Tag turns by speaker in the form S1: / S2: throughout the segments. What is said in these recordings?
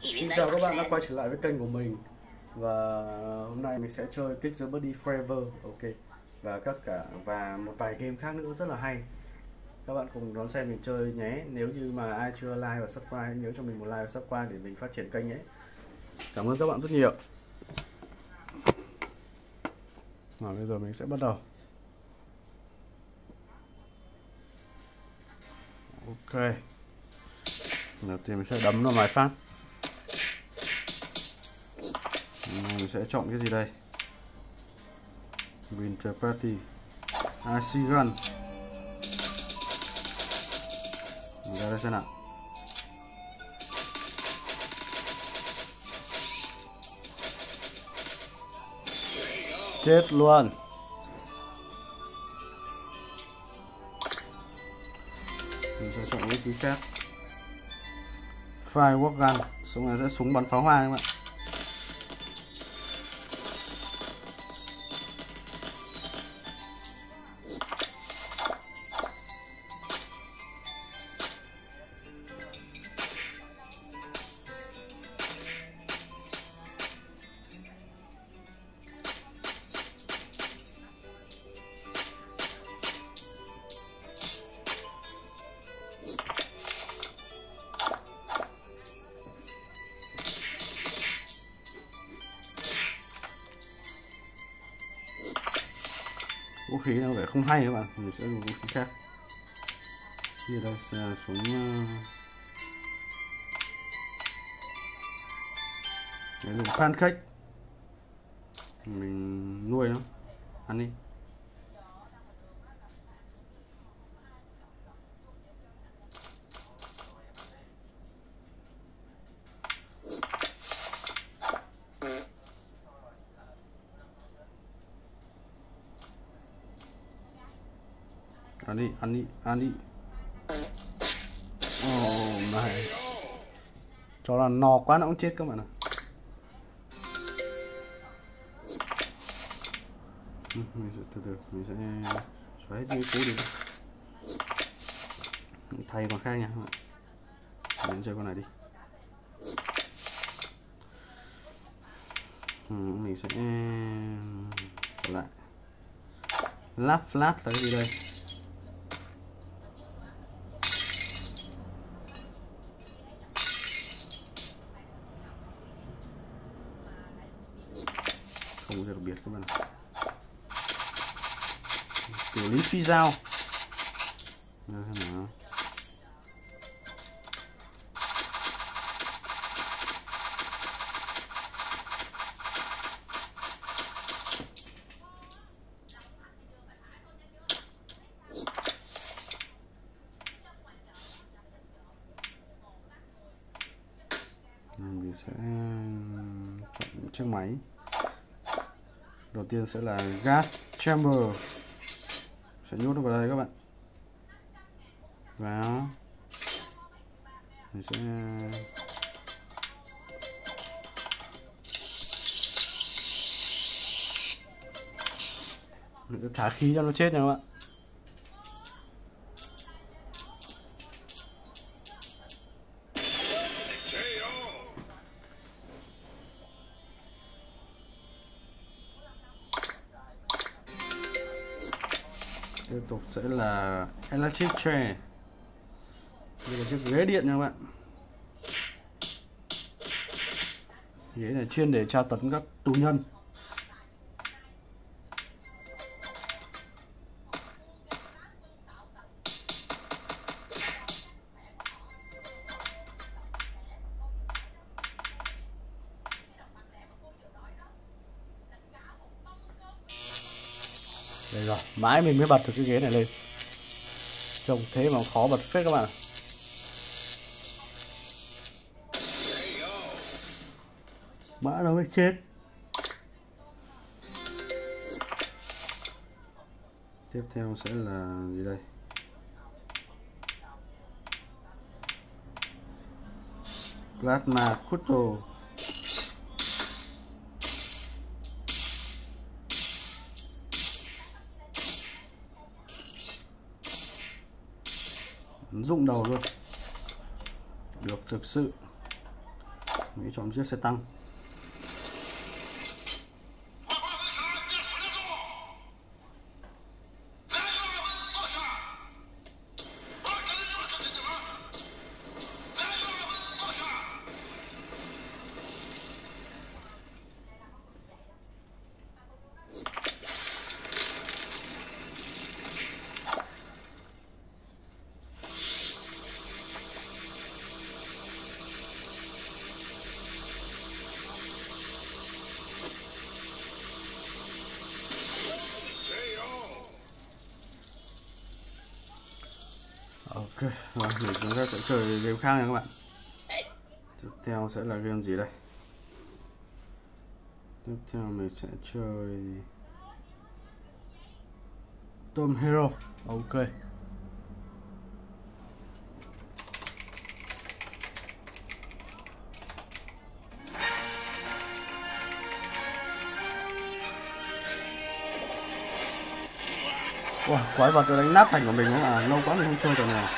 S1: Xin chào các bạn đã quay trở lại với kênh của mình. Và hôm nay mình sẽ chơi Kick the Buddy Forever, ok, và một vài game khác nữa rất là hay. Các bạn cùng đón xem mình chơi nhé. Nếu như mà ai chưa like và subscribe, nhớ cho mình một like và subscribe để mình phát triển kênh nhé. Cảm ơn các bạn rất nhiều. Bây giờ mình sẽ bắt đầu. Ok, đầu tiên mình sẽ đấm nó vài phát. Mình sẽ chọn cái gì đây? Winter Party, IC Gun. Ra đây xem nào. Chết luôn. Mình sẽ chọn vũ khí khác. Firework Gun, súng này sẽ súng bắn pháo hoa các bạn. Vũ khí nó vẻ không hay các bạn, mình sẽ dùng vũ khí khác. Như đây sẽ là súng dùng pancake, mình nuôi nó ăn đi. Ăn đi. Oh này, cho là no quá nó cũng chết các bạn ạ. Mình sẽ từ từ mình sẽ xóa hết những cú đi, thay con khác nha các bạn. Mình chơi con này đi. Mình sẽ trở lại. Lap flat là cái gì đây? Không có gì đặc biệt các bạn. Xử lý phi dao. Mình sẽ chọn chiếc máy. Đầu tiên sẽ là gas chamber, sẽ nhốt nó vào đây các bạn. Vào, mình sẽ thả khí cho nó chết nha các bạn. Tiếp tục sẽ là electric chair, đây là chiếc ghế điện nha các bạn. Ghế này chuyên để tra tấn các tù nhân. Đây rồi, mãi mình mới bật được cái ghế này lên. Trông thế mà khó bật phết các bạn ạ. Mã nó mới chết. Tiếp theo sẽ là gì đây? Plasma Cutter. Rụng đầu luôn. Được thực sự. Mỹ chọn chiếc xe tăng. Ok, rồi thì chúng ta sẽ chơi game khác nha các bạn. Tiếp theo sẽ là game gì đây? Tiếp theo mình sẽ chơi Tom Hero. Ok. Wow, quái vật đánh nát thành của mình là lâu quá mình không chơi trò này.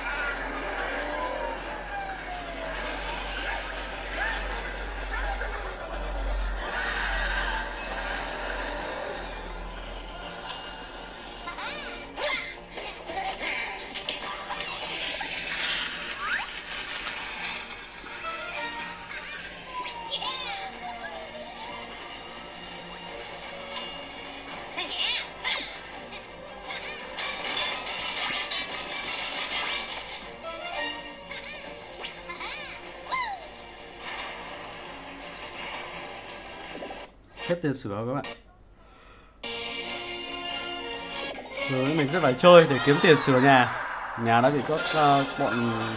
S1: Hết tiền sửa các bạn. Rồi mình sẽ phải chơi để kiếm tiền sửa nhà. Nhà đã bị các bọn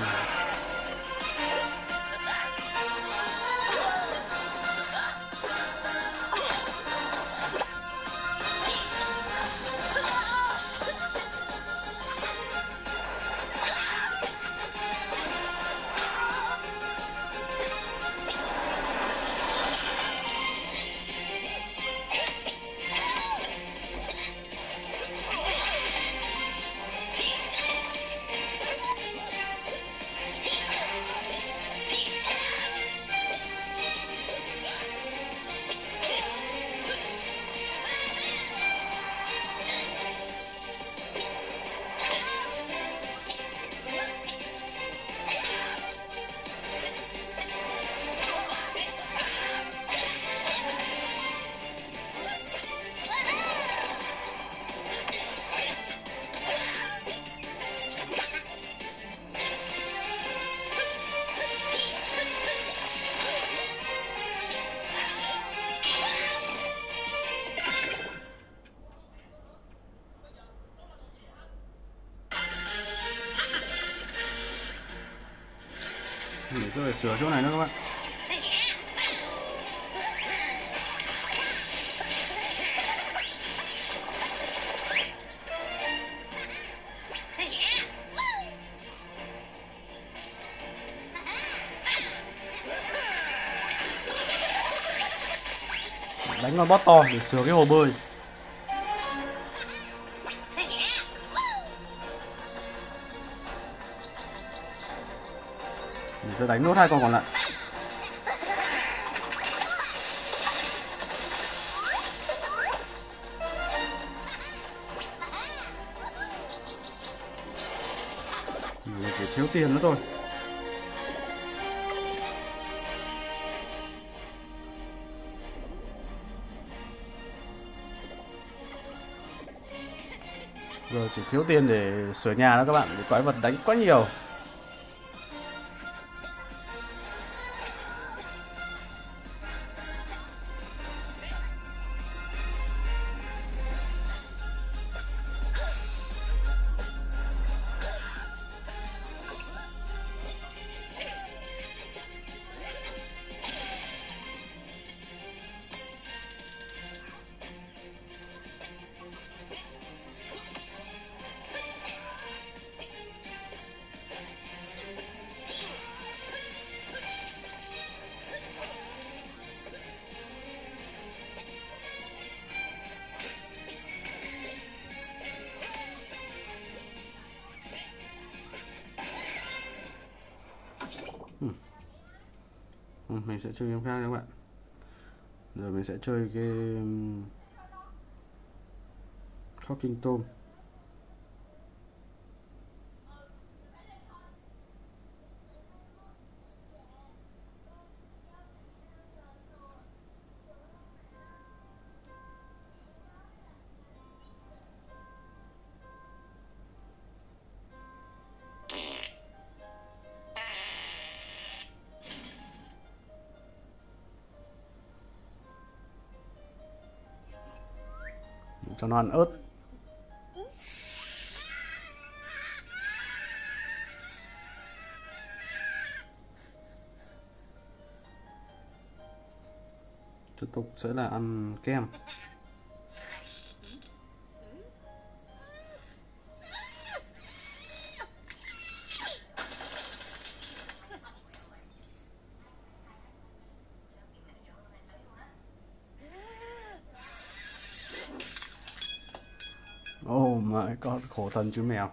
S1: để tôi phải sửa chỗ này nữa các bạn. Đánh con boss to để sửa cái hồ bơi. Mình sẽ đánh nốt 2 con còn lại. Mình chỉ thiếu tiền nữa thôi. Rồi chỉ thiếu tiền để sửa nhà đó các bạn, vì quái vật đánh quá nhiều. Mình sẽ chơi game khác các bạn. Giờ mình sẽ chơi game Talking Tom. Cho nó ăn ớt. Tiếp tục sẽ là ăn kem. Oh my god, khổ thân chú mèo.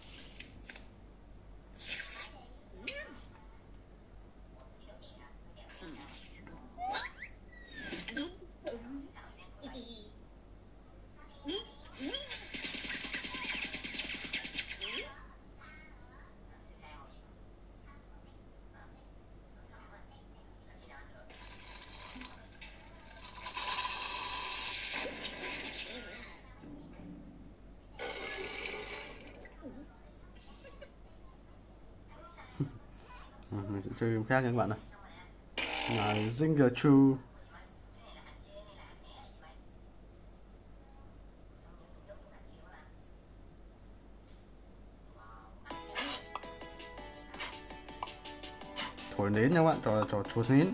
S1: Mình sẽ chơi game khác nha các bạn này. Là Zinger Chu. Thổi nến nha các bạn, trò chuột nến.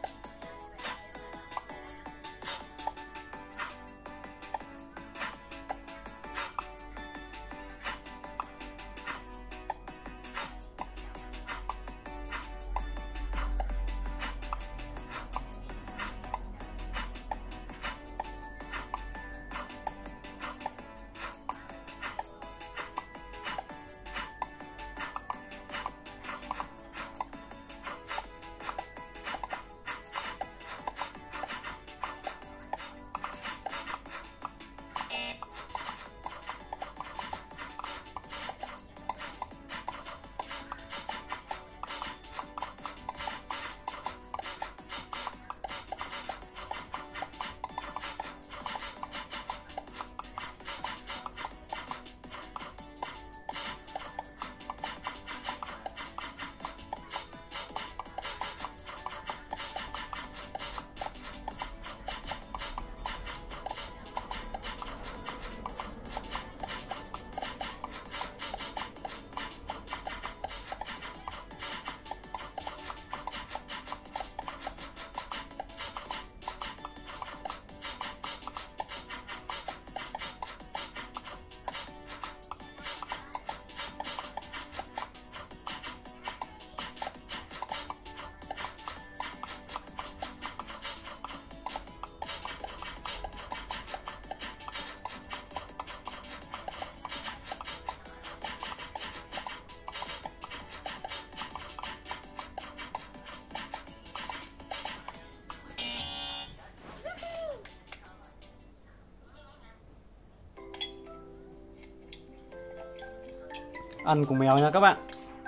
S1: Ăn cùng mèo nha các bạn.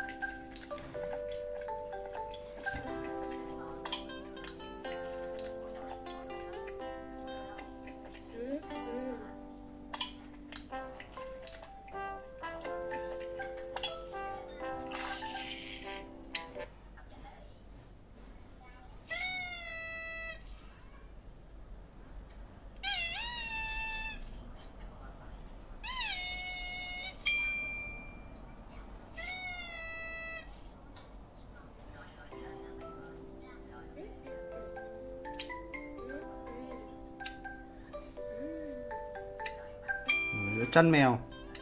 S1: Chăn mèo.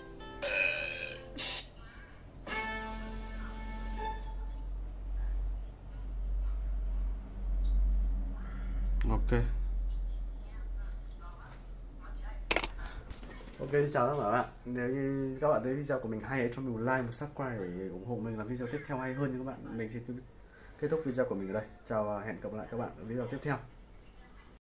S1: Ok. Ok, xin chào tất cả các bạn. Nếu như các bạn thấy video của mình hay, hãy cho mình một like, một subscribe để ủng hộ mình làm video tiếp theo hay hơn nha các bạn. Mình xin kết thúc video của mình ở đây. Chào và hẹn gặp lại các bạn ở video tiếp theo.